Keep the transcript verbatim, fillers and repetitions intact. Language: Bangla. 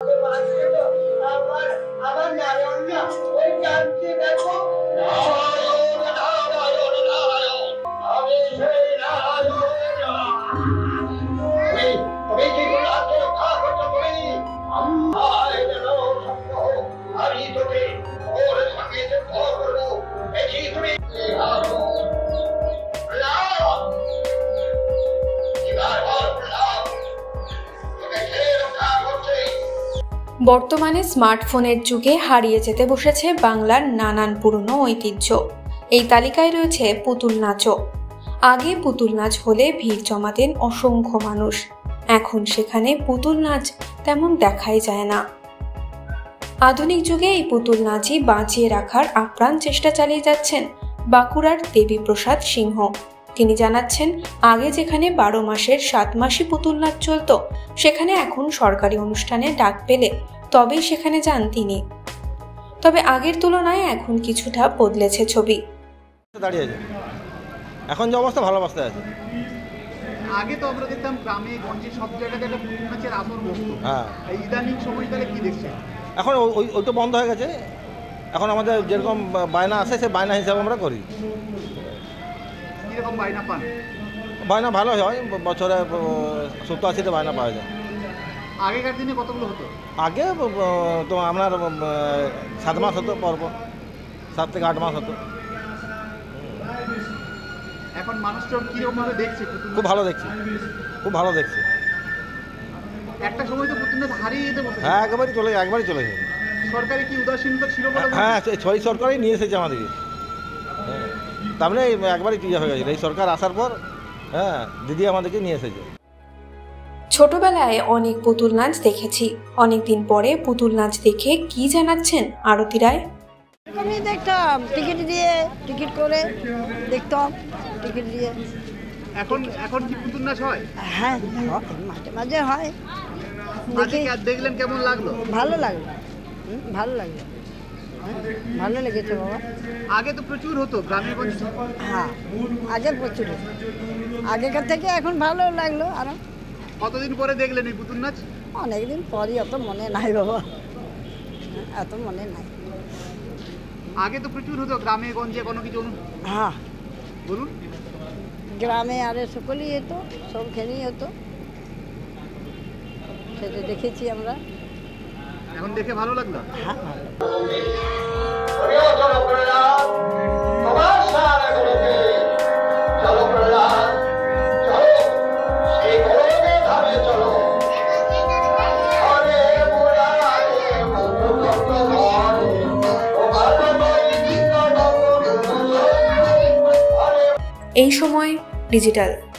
বর্তমানে স্মার্টফোনের যুগে হারিয়ে যেতে বসেছে বাংলার নানান পুরনো ঐতিহ্য। এই তালিকায় রয়েছে পুতুল নাচও। আগে পুতুল নাচ হলে ভিড় জমাতেন অসংখ্য মানুষ, এখন সেখানে পুতুল নাচ তেমন দেখাই যায় না। আধুনিক যুগে এই পুতুল নাচই বাঁচিয়ে রাখার আপ্রাণ চেষ্টা চালিয়ে যাচ্ছেন বাঁকুড়ার দেবীপ্রসাদ সিংহ। তিনি জানাচ্ছেন, আগে যেখানে বারো মাসের সাত মাসি পুতুল নাচ চলত, সেখানে এখন সরকারি অনুষ্ঠানে ডাক পেলে তবেই সেখানে যান তিনি। তবে আগের তুলনায় এখন কিছুটা বদলেছে ছবি। এখন যে অবস্থা, ভালো অবস্থায় আছে। আগে তো আমরা দেখতাম গ্রামে গঞ্জে সব জায়গাতে একটা পুতুল নাচের আসর বসতো। হ্যাঁ, এই ইদানিং সময়কালে কি দেখছেন? এখন ওই ওই তো বন্ধ হয়ে গেছে। এখন আমাদের যেরকম বায়না আসে সে বায়না হিসাবে আমরা করি। কিরকম বায়না পান? বায়না ভালো হয়, বছরে সত্তর আশিতে বায়না পাওয়া যায়। আগেকার দিনে কতগুলো হতো? আগে তো আপনার সাত মাস হতো পর্ব, সাত থেকে আট মাস হতো। এখন মানুষজন কিরকম ভাবে দেখছে? খুব ভালো দেখছি, খুব ভালো দেখছি। একটা সময় তো পুতুল নাচ হারিয়ে যেতে বলতো। হ্যাঁ, একেবারেই চলে একবারই চলে গেছে। সরকারি কি উদাসীনতা ছিল বলে? হ্যাঁ, ছয় সরকারই নিয়ে এসেছে আমাদেরকে। তার মানে একবারই ক্লিয়ার হয়ে গেছে এই সরকার আসার পর। হ্যাঁ, দিদি আমাদেরকে নিয়ে এসেছে। ছোটবেলায় অনেক পুতুল নাচ দেখেছি, অনেকদিন পরে পুতুল নাচ দেখে কি জানাচ্ছেন আরতি রায়। আমি দেখতাম টিকিট দিয়ে, টিকিট করে দেখতাম, টিকিট দিয়ে। এখন এখন কি পুতুল নাচ হয়? হ্যাঁ, মাঝে মাঝে হয়। দেখলেন কেমন লাগলো? ভালো লাগলো, ভালো লাগলো, ভালো লেগেছে বাবা। আগে তো প্রচুর হতো গ্রামে গঞ্জে। হ্যাঁ, আগে প্রচুর হতো, আগেকার থেকে এখন ভালো লাগলো। আর কতদিন পরে দেখলেন এই পুতুল নাচ? অনেকদিন পরই, অত মনে নাই বাবা, এত মনে নাই। আগে তো প্রচুর হতো গ্রামে গঞ্জে কোনো কিছু। হ্যাঁ বলুন। গ্রামে আরে সকলেই হতো, সবখানেই হতো, সেটা দেখেছি আমরা। এখন দেখে ভালো লাগলো। হ্যাঁ, ভালো। এই সময় ডিজিটাল।